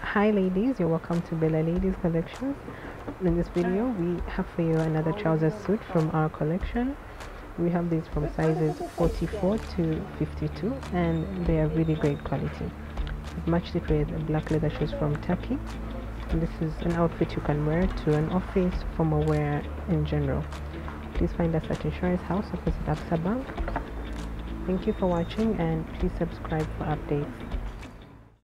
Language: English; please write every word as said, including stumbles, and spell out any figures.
Hi ladies, you're welcome to Bella Ladies Collections. In this video we have for you another trouser suit from our collection. We have these from sizes forty-four to fifty-two and they are really great quality. I've matched it with black leather shoes from Turkey. And this is an outfit you can wear to an office, formal wear in general. Please find us at Insurance House opposite Barclays Bank. Thank you for watching and please subscribe for updates.